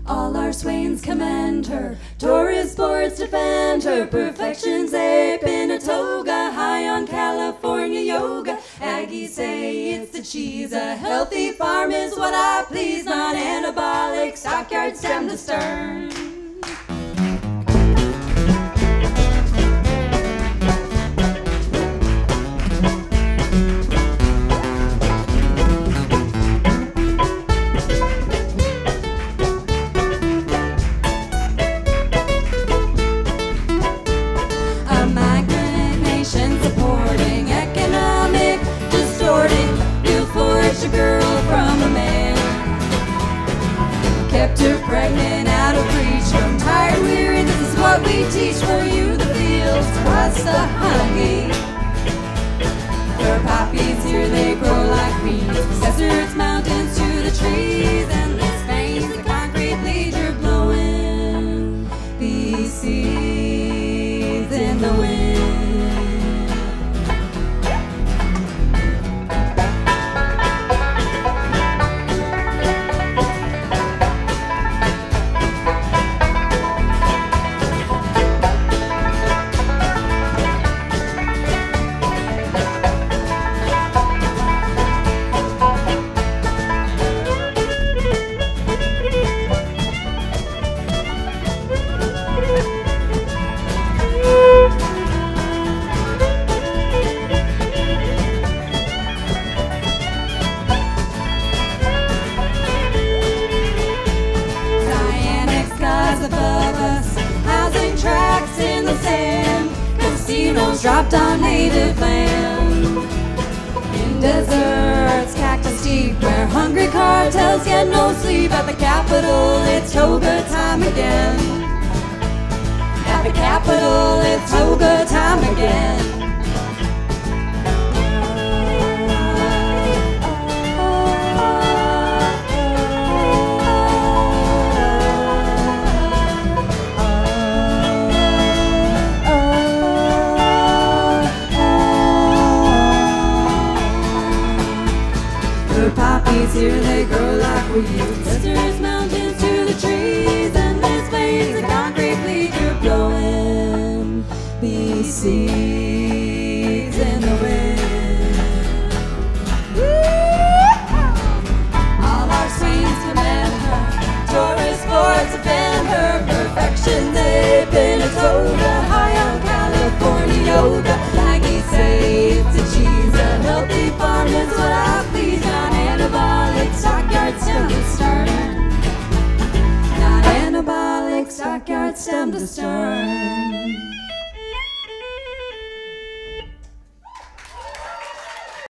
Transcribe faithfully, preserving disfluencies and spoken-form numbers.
All our swains commend her, tourist boards defend her, perfection's ape in a toga, high on California yoga. Aggies say it's the cheese, a healthy farm is what I please, not anabolic, stockyard stem to stern. Girl from a man, kept her pregnant out of reach. From tired, weary, this is what we teach. For you the fields, for us the honey. For poppies here they grow like weeds, deserts, mountains to the trees, and this veins the concrete leader blowing these seeds in the wind. Dropped on native land, in deserts, cactus deep, where hungry cartels get no sleep. At the capital, it's toga time again. At the capital, it's toga time again. Poppies here they grow like weeds, deserts, mountains to the trees, and this veins the concrete bleacher blowing these seeds in the wind. All our swains commend her, tourist boards defend her, perfection they've been a toga, high on California yoga. Aggies say it's a cheese, a healthy farm is what I please, not anabolic, stockyard stem to stern. Not anabolic, stockyard stem to stern.